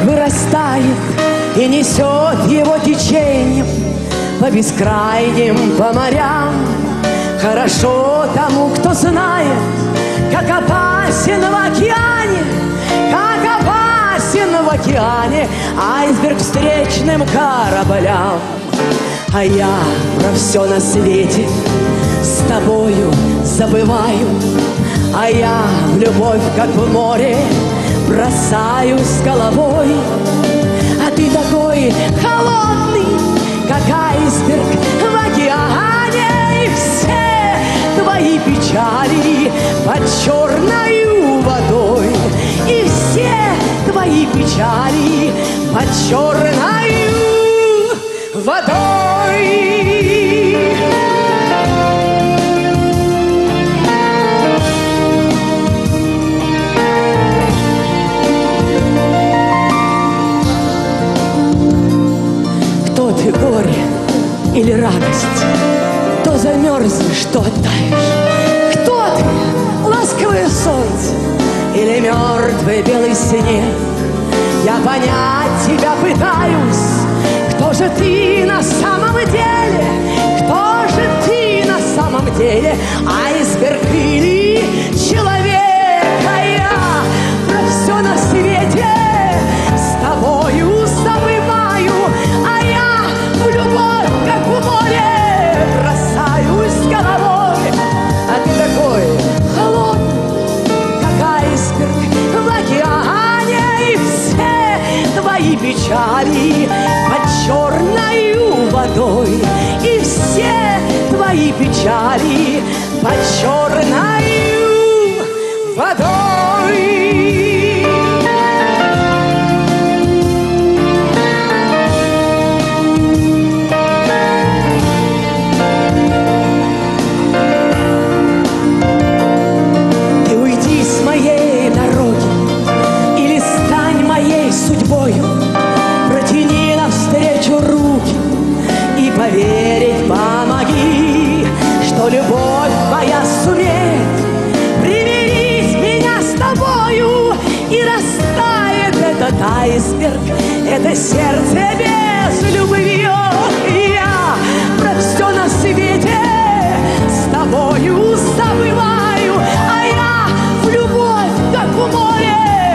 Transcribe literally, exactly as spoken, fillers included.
вырастает и несет его течением по бескрайним, по морям. Хорошо тому, кто знает, как опасен в океане, как опасен в океане айсберг встречным кораблям. А я про все на свете с тобою забываю, а я в любовь, как в море, бросаюсь головой. А ты такой холодный, как айсберг в океане, и все твои печали под черною водой, и все твои печали под черною водой. Кто ты, горе или радость? То замерзнешь, то оттаешь. Кто ты, ласковое солнце или мертвый белый снег? Я понять тебя пытаюсь. Кто же ты на самом деле? Кто же ты на самом деле? Айсберг или человек? А я про все на свете с тобою забываю, а я в любовь, как в море, бросаюсь головой. А ты такой холодный, как айсберг в океане, и все твои печали под черною водой, и все твои печали под черною водой. Ты уйди с моей дороги или стань моей судьбою, протяни навстречу руки и поверить помоги, что любовь моя сумеет примирить меня с тобою, и растает этот айсберг, это сердце без любви. И я про все на свете с тобою забываю, а я в любовь, как в море,